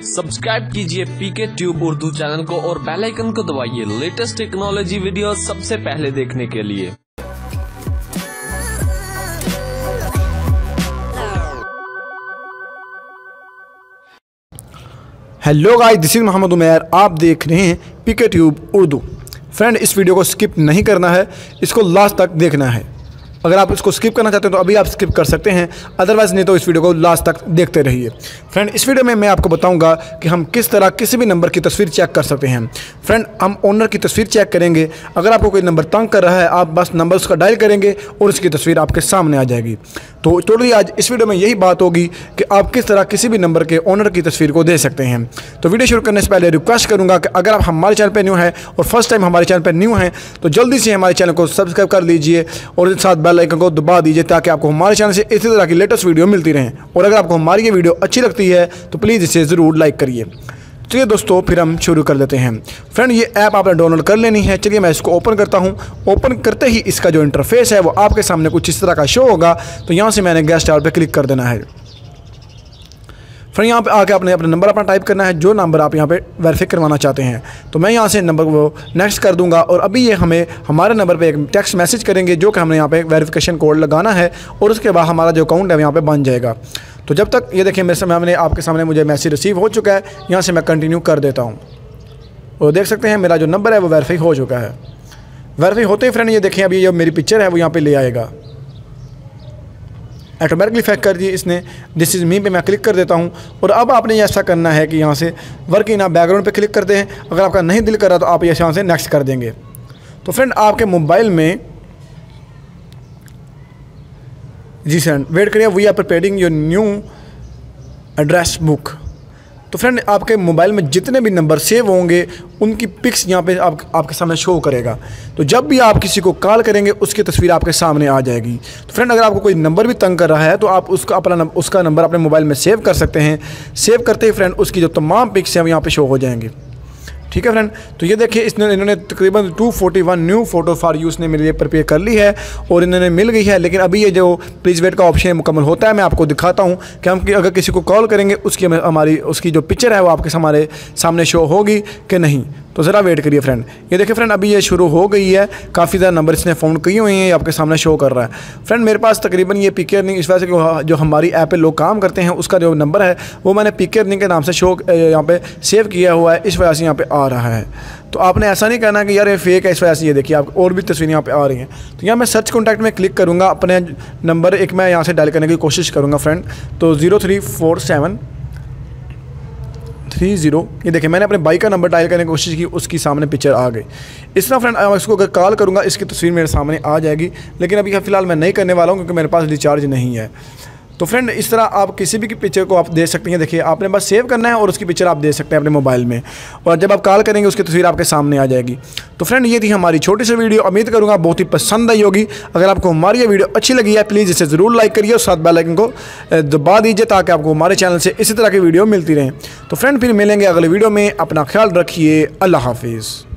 Subscribe कीजिए पीके tube Urdu channel को और बेल आइकन को दबाइए लेटेस्ट टेक्नोलॉजी वीडियो सबसे पहले देखने के लिए। Hello guys, this is Mohammad Umair. आप देख रहे हैं पीके ट्यूब उर्दू। फ्रेंड, इस वीडियो को स्किप नहीं करना है, इसको लास्ट तक देखना है। अगर आप इसको स्किप करना चाहते हैं तो अभी आप स्किप कर सकते हैं, अदरवाइज नहीं तो इस वीडियो को लास्ट तक देखते रहिए। फ्रेंड, इस वीडियो में मैं आपको बताऊंगा कि हम किस तरह किसी भी नंबर की तस्वीर चेक कर सकते हैं। फ्रेंड, हम ओनर की तस्वीर चेक करेंगे। अगर आपको कोई नंबर तंग कर रहा है, आप बस नंबर उसका डायल करेंगे और उसकी तस्वीर आपके सामने आ जाएगी। तो टोटली आज इस वीडियो में यही बात होगी कि आप किस तरह किसी भी नंबर के ओनर की तस्वीर को दे सकते हैं। तो वीडियो शुरू करने से पहले रिक्वेस्ट करूंगा कि अगर आप हमारे चैनल पर न्यू हैं और फर्स्ट टाइम हमारे चैनल पर न्यू हैं तो जल्दी से हमारे चैनल को सब्सक्राइब कर लीजिए और साथ बेल आइकन को दबा दीजिए ताकि आपको हमारे चैनल से इसी तरह की लेटेस्ट वीडियो मिलती रहें। और अगर आपको हमारी ये वीडियो अच्छी लगती है तो प्लीज़ इसे ज़रूर लाइक करिए। चलिए दोस्तों, फिर हम शुरू कर देते हैं। फ्रेंड, ये ऐप आपने डाउनलोड कर लेनी है। चलिए मैं इसको ओपन करता हूँ। ओपन करते ही इसका जो इंटरफेस है वो आपके सामने कुछ इस तरह का शो होगा। तो यहाँ से मैंने गेट स्टार्ट पे क्लिक कर देना है। फ्रेंड, यहाँ पे आके आपने अपना नंबर अपना टाइप करना है, जो नंबर आप यहाँ पे वेरीफाई करवाना चाहते हैं। तो मैं यहाँ से नंबर को नेक्स्ट कर दूंगा और अभी ये हमें हमारे नंबर पे एक टेक्स्ट मैसेज करेंगे जो कि हमने यहाँ पे वेरिफिकेशन कोड लगाना है और उसके बाद हमारा जो अकाउंट है यहाँ पे बन जाएगा। तो जब तक ये देखिए मेरे सामने आपके सामने मुझे मैसेज रिसीव हो चुका है। यहाँ से मैं कंटिन्यू कर देता हूँ और देख सकते हैं मेरा जो नंबर है वो वेरीफाई हो चुका है। वेरीफाई होते ही फ्रेंड ये देखें अभी जो मेरी पिक्चर है वो यहाँ पर ले आएगा। ऑटोमेटिकली फैक कर दिए इसने। दिस इज़ मी पे मैं क्लिक कर देता हूँ और अब आपने ऐसा करना है कि यहाँ से वर्क इन बैकग्राउंड पे क्लिक करते हैं। अगर आपका नहीं दिल कर रहा तो आप यहाँ से नेक्स्ट कर देंगे। तो फ्रेंड, आपके मोबाइल में जी सर वेट करिए, we are preparing your new address book. तो फ्रेंड, आपके मोबाइल में जितने भी नंबर सेव होंगे उनकी पिक्स यहाँ पे आपके सामने शो करेगा। तो जब भी आप किसी को कॉल करेंगे उसकी तस्वीर आपके सामने आ जाएगी। तो फ्रेंड, अगर आपको कोई नंबर भी तंग कर रहा है तो आप उसका नंबर अपने मोबाइल में सेव कर सकते हैं। सेव करते ही फ्रेंड उसकी जो तमाम पिक्स हैं वो यहाँ पे शो हो जाएंगी। ठीक है फ्रेंड, तो ये देखिए इन्होंने तकरीबन 241 न्यू फ़ोटो फॉर यूज़ ने मेरे लिए प्रिपेयर कर ली है और इन्होंने मिल गई है। लेकिन अभी ये जो प्लीज़ वेट का ऑप्शन मुकम्मल होता है मैं आपको दिखाता हूँ कि हम अगर किसी को कॉल करेंगे उसकी जो पिक्चर है वो आपके हमारे सामने शो होगी कि नहीं। तो ज़रा वेट करिए फ्रेंड। ये देखिए फ्रेंड, अभी ये शुरू हो गई है। काफ़ी ज़्यादा नंबर इसने फ़ोन किए हुए हैं, ये आपके सामने शो कर रहा है। फ्रेंड, मेरे पास तकरीबन ये पीके अर्निंग इस वजह से कि जो हमारी ऐप पे लोग काम करते हैं उसका जो नंबर है वो मैंने पीके अर्निंग के नाम से शो यहाँ पे सेव किया हुआ है, इस वजह से यहाँ पे आ रहा है। तो आपने ऐसा नहीं करना कि यार ये फेक है इस वजह से। ये देखिए आप और भी तस्वीरें यहाँ पे आ रही हैं। तो यहाँ मैं सर्च कॉन्टैक्ट में क्लिक करूँगा, अपने नंबर एक मैं यहाँ से डायल करने की कोशिश करूँगा फ्रेंड। तो 034730, ये देखिए मैंने अपने बाइक का नंबर डायल करने की कोशिश की, उसकी सामने पिक्चर आ गई। इस तरह फ्रेंड इसको अगर कॉल करूँगा इसकी तस्वीर मेरे सामने आ जाएगी। लेकिन अभी फ़िलहाल मैं नहीं करने वाला हूँ क्योंकि मेरे पास रिचार्ज नहीं है। तो फ्रेंड, इस तरह आप किसी भी पिक्चर को आप दे सकते हैं। देखिए आपने बस सेव करना है और उसकी पिक्चर आप दे सकते हैं अपने मोबाइल में और जब आप कॉल करेंगे उसकी तस्वीर आपके सामने आ जाएगी। तो फ्रेंड, ये थी हमारी छोटी सी वीडियो। उम्मीद करूँगा बहुत ही पसंद आई होगी। अगर आपको हमारी ये वीडियो अच्छी लगी है प्लीज़ इसे ज़रूर लाइक करिए और साथ बेल आइकन को दबा दीजिए ताकि आपको हमारे चैनल से इसी तरह की वीडियो मिलती रहें। तो फ्रेंड, फिर मिलेंगे अगले वीडियो में। अपना ख्याल रखिए। अल्लाह हाफिज़।